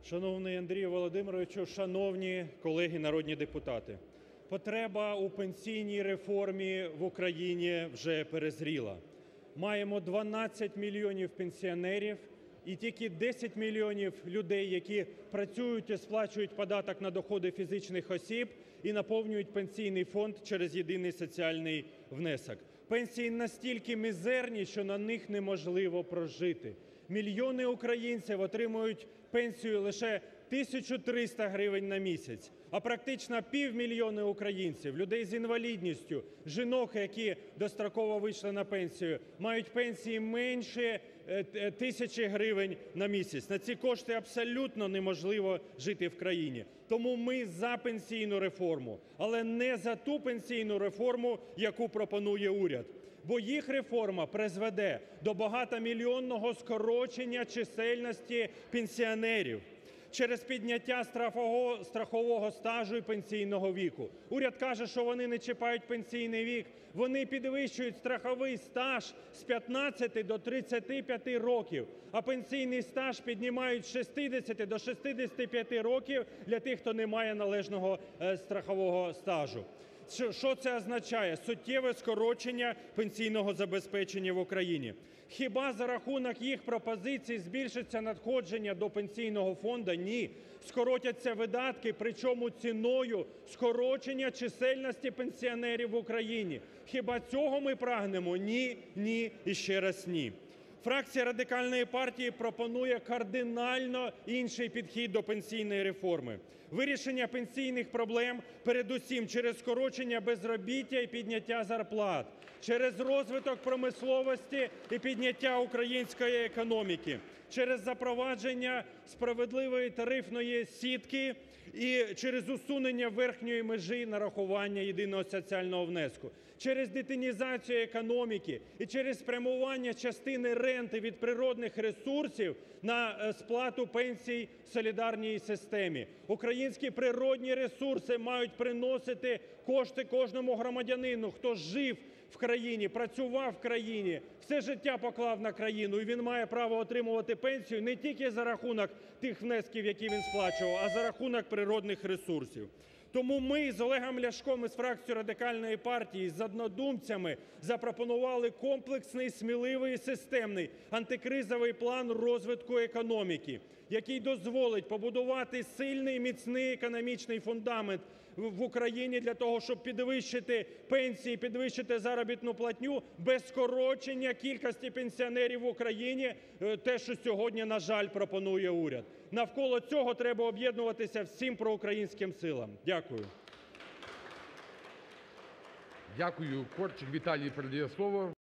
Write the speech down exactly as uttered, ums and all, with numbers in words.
Шановний Андрію Володимировичу, шановні колеги народні депутати! Потреба у пенсійній реформі в Україні вже перезріла. Маємо дванадцять мільйонів пенсіонерів і тільки десять мільйонів людей, які працюють і сплачують податок на доходи фізичних осіб і наповнюють Пенсійний фонд через єдиний соціальний внесок. Пенсії настільки мізерні, що на них неможливо прожити. Мільйони українців отримують пенсію лише тисячу триста гривень на місяць, а практично півмільйона українців, людей з інвалідністю, жінок, які достроково вийшли на пенсію, мають пенсії менше тисячі гривень на місяць. На ці кошти абсолютно неможливо жити в країні. Тому ми за пенсійну реформу, але не за ту пенсійну реформу, яку пропонує уряд. Бо їх реформа призведе до багатомільйонного скорочення чисельності пенсіонерів через підняття страхового стажу і пенсійного віку. Уряд каже, що вони не чіпають пенсійний вік. Вони підвищують страховий стаж з п'ятнадцяти до тридцяти п'яти років, а пенсійний стаж піднімають з шістдесяти до шістдесяти п'яти років для тих, хто не має належного страхового стажу. Що це означає? Суттєве скорочення пенсійного забезпечення в Україні. Хіба за рахунок їх пропозицій збільшиться надходження до Пенсійного фонду? Ні. Скоротяться видатки, причому ціною скорочення чисельності пенсіонерів в Україні. Хіба цього ми прагнемо? Ні, ні і ще раз ні. Фракція Радикальної партії пропонує кардинально інший підхід до пенсійної реформи. Вирішення пенсійних проблем передусім через скорочення безробіття і підняття зарплат, через розвиток промисловості і підняття української економіки, через запровадження справедливої тарифної сітки і через усунення верхньої межі нарахування єдиного соціального внеску, через детінізацію економіки і через спрямування частини ренти від природних ресурсів на сплату пенсій в солідарній системі. Українські природні ресурси мають приносити кошти кожному громадянину, хто жив в країні, працював в країні, все життя поклав на країну, і він має право отримувати пенсію не тільки за рахунок тих внесків, які він сплачував, а за рахунок природних ресурсів. Тому ми з Олегом Ляшком із фракцією Радикальної партії, з однодумцями запропонували комплексний, сміливий і системний антикризовий план розвитку економіки, який дозволить побудувати сильний, міцний економічний фундамент в Україні для того, щоб підвищити пенсії, підвищити заробітну платню без скорочення кількості пенсіонерів в Україні, те, що сьогодні, на жаль, пропонує уряд. Навколо цього треба об'єднуватися всім проукраїнським силам. Дякую. Дякую. Корчик Віталій передає слово.